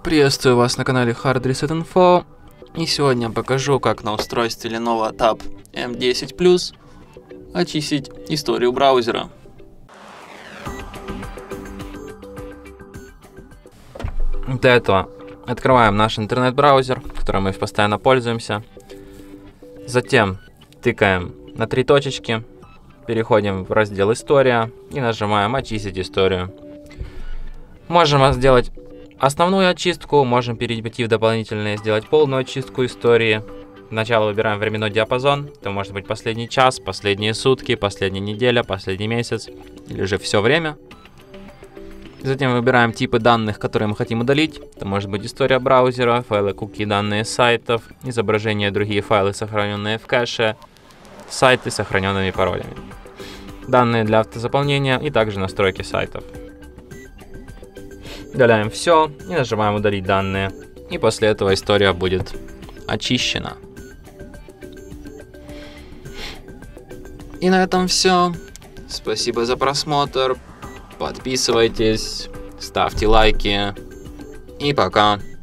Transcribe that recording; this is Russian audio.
Приветствую вас на канале Hard Reset Info. И сегодня покажу, как на устройстве Lenovo Tab M10 Plus очистить историю браузера. Для этого открываем наш интернет-браузер, которым мы постоянно пользуемся. Затем тыкаем на три точечки, переходим в раздел «История» и нажимаем «Очистить историю». Можем сделать основную очистку, можем перейти в дополнительные, сделать полную очистку истории. Сначала выбираем временной диапазон, это может быть последний час, последние сутки, последняя неделя, последний месяц или же все время. Затем выбираем типы данных, которые мы хотим удалить. Это может быть история браузера, файлы куки, данные сайтов, изображения, другие файлы, сохраненные в кэше, сайты с сохраненными паролями, данные для автозаполнения и также настройки сайтов. Удаляем все и нажимаем удалить данные. И после этого история будет очищена. И на этом все. Спасибо за просмотр. Подписывайтесь, ставьте лайки. И пока.